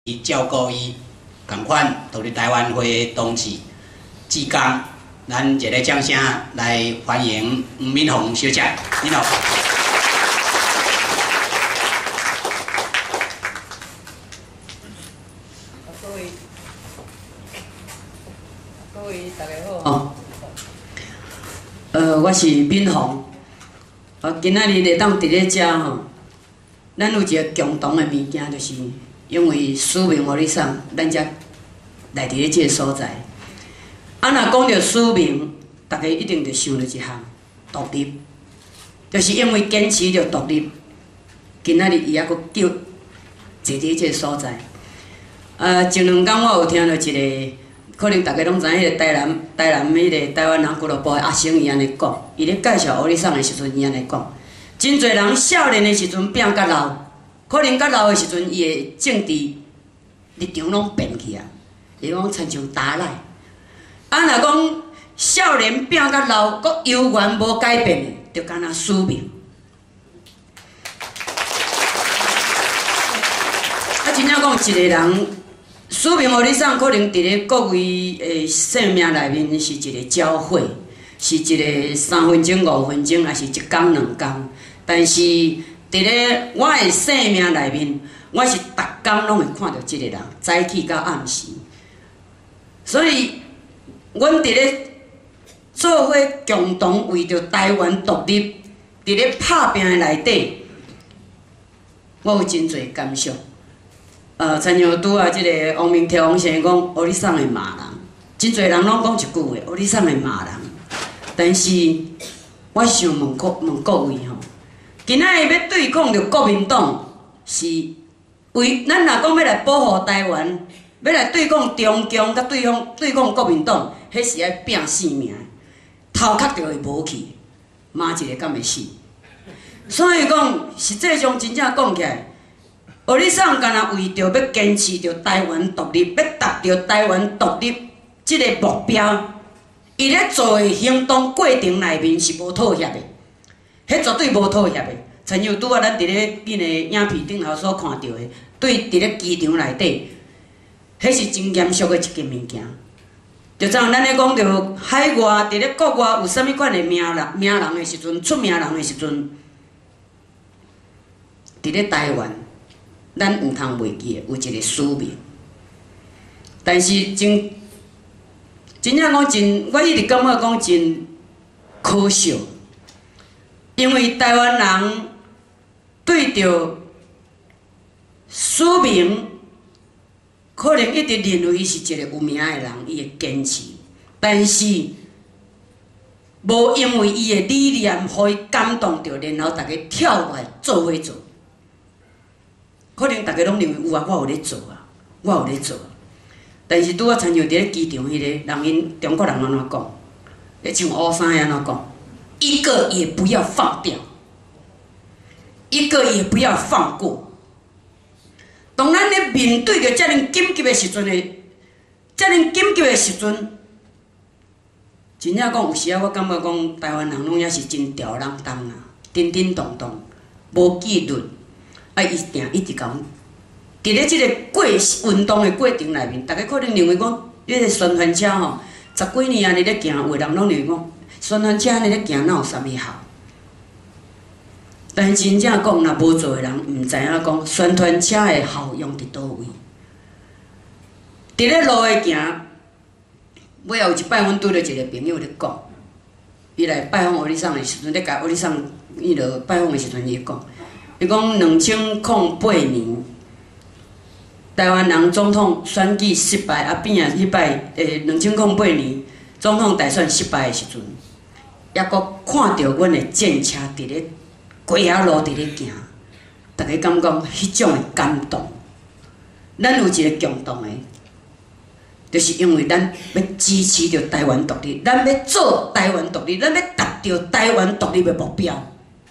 照顾伊，共款独立台湾会同志志刚，咱一个掌声来欢迎黄敏红小姐，你好。 各位大家好。 我是敏红。今仔日会当伫咧遮吼，咱有一个共同的物件，就是因为使命互你送，咱才来伫咧即个所在。若讲到使命，大家一定着想到一项独立，就是因为坚持着独立，今仔日伊还佫叫坐伫即个所在。前2天我有听到一个。可能大家拢知影，迄个台南迄个台湾人俱乐部的阿星伊安尼讲，伊咧介绍欧里桑的时阵，伊安尼讲，真侪人少年的时阵变甲老，可能甲老的时阵，伊的政治立场拢变去啊，伊讲亲像打赖。若讲少年变甲老，佫永远无改变的，就敢若使命。真正讲一个人。使命互你送，可能伫咧各位的生命内面是一个交汇，是一个3分钟、5分钟，还是1天、2天。但是伫咧我的生命内面，我是逐天拢会看到即个人，早起到暗时。所以，阮伫咧做伙共同为着台湾独立，伫咧拍拼的内底，我有真侪感想。亲像拄啊，即个王明条王先生讲，欧里桑的骂人，真侪人拢讲一句话，欧里桑的骂人。但是，我想问各位吼，今仔日要对抗着国民党，是为咱若讲要来保护台湾，要来对抗中共，甲对抗国民党，迄是爱拼性命，头壳就会无去，骂一个敢会死。所以讲，实际上真正讲起来。欧里桑干那为着要坚持着台湾独立，要达到台湾独立即个目标，伊咧做的行动过程内面是无妥协的，迄绝对无妥协的。亲像拄仔咱伫咧恁个影片顶头所看到的，对伫咧机场内底，迄是真严肃的一件物件。就像咱咧讲着海外伫咧国外有啥物款的名人的时阵，出名人的时阵，伫咧台湾。咱毋通袂记的，有一个使命。但是真正讲我一直感觉讲真可笑，因为台湾人对着使命，可能一直认为伊是一个有名的人，伊会坚持，但是无因为伊的理念，互伊感动着，然后大家跳过来做伙做。可能大家拢认为有啊，我有咧做啊，我有咧做。但是拄仔亲像伫咧机场迄个人，因中国人安怎讲？咧穿乌衫安怎讲？一个也不要放掉，一个也不要放过。当咱咧面对着遮尔紧急的时阵真正讲有时啊，我感觉讲台湾人拢也是真吊儿郎当啦，叮叮当当，无纪律。一直讲，伫咧即个运动的过程内面，大家可能认为讲，迄个宣传车吼，10几年安尼咧行，有的人拢认为讲，宣传车安尼咧行，哪有啥物效？但是真正讲，若无做的人，毋知影讲宣传车的效用伫倒位。伫咧路的行，尾后有一摆，阮拄着一个朋友咧讲，伊来拜访欧里桑的时阵，咧甲欧里桑伊落拜访的时阵，伊讲。伊讲2008年，台湾人总统选举失败，边啊迄摆2008年总统大选失败的时阵，抑阁看到阮的战车伫咧街仔路伫咧行，大家感觉迄种的感动。咱有一个共同的，就是因为咱要支持着台湾独立，咱要做台湾独立，咱要达到台湾独立的目标。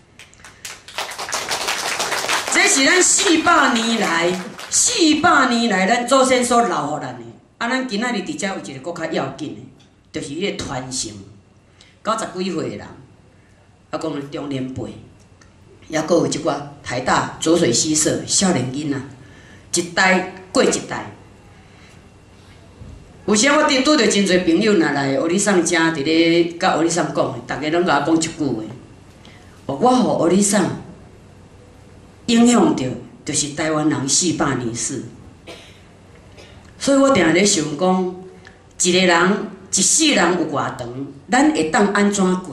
这是咱400年来，咱祖先所留予咱的。咱今仔日伫遮有一个搁较要紧的，就是迄个传承。90几岁的人，讲中年辈，抑搁有一寡台大浊水溪社少年囡仔，一代过一代。有时我拄着真侪朋友若来乌里桑遮，伫咧甲乌里桑讲，大家拢甲我讲一句话：我互乌里桑影响着，就是台湾人400年史。所以我定咧想讲，一个人一世人有偌长，咱会当安怎过？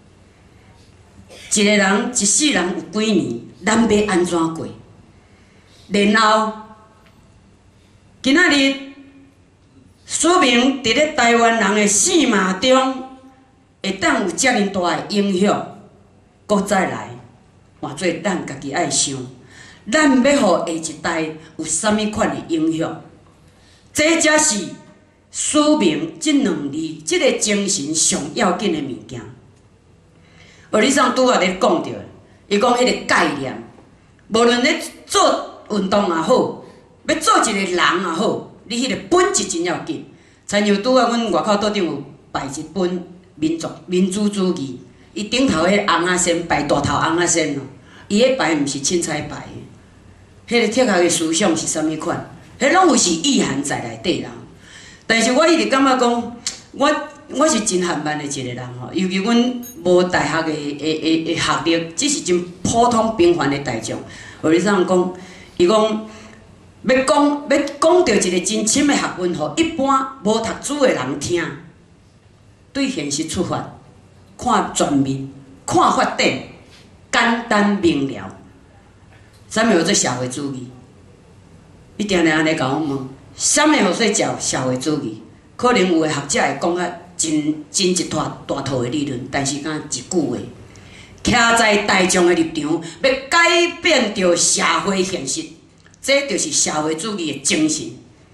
一个人一世人有几年，咱要安怎过？然后，今仔日说明伫咧台湾人的生命中，会当有遮尔大的影响，搁再来换做咱家己爱想，咱要互下一代有啥物款的影响？这才是使命这2字，这个精神上要紧的物件。而你上拄仔咧讲着，伊讲迄个概念，无论咧做运动也好，要做一个人也好，你迄个本质真要紧。亲像拄仔阮外口桌顶有摆一本民主主义，伊顶头迄红仔线摆大头红仔线咯，伊迄摆毋是凊彩摆的，迄个哲学的思想是啥物款？迄拢有是意涵在内底啦。但是我一直感觉讲，我是真罕慢的一个人吼，尤其阮无大学的学历，只是真普通平凡的大众。或者上讲，伊讲要讲到一个真深的学问，互一般无读书的人听，对现实出发，看全面，看发展，简单明了。啥物叫做社会主义？你定定安尼甲我问，啥物叫做社会主义？可能有的学者会讲啊，真一大套的理论，但是敢一句话，徛在大众的立场，要改变着社会现实，这就是社会主义的精神。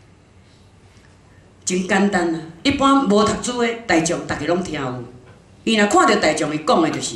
真简单啊！一般无读书的大众，大家拢听有。伊若看到大众伊讲的，就是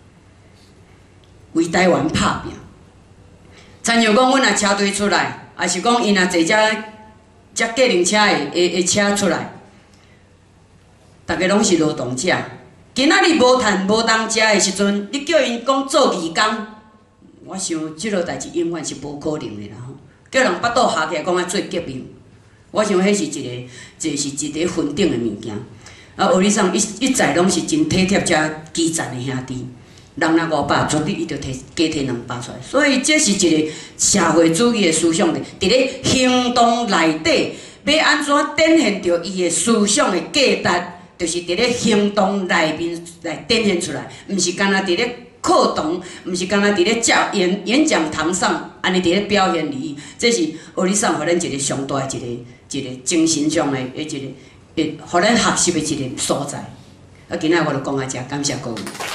为台湾拍拼。亲像讲，阮若车队出来，也是讲伊若坐遮计程车的车出来，大家拢是劳动者。今仔日无趁无当食的时阵，你叫因讲做义工，我想即落代志永远是无可能的啦。叫人巴肚下起来讲爱做革命，我想迄是一个分顶的物件。啊，学理上一再拢是真体贴遮基层的兄弟。人若500，绝对伊就加摕200出来，所以这是一个社会主义的思想咧，伫咧行动内底要安怎展现着伊的思想的价值，就是伫咧行动内面来展现出来，毋是干那伫咧课堂，毋是干那伫咧演讲堂上安尼伫咧表现而已。这是学理上互咱一个上大的一个精神上的一个互咱学习的一个所在。啊，今仔我就讲到这，感谢各位。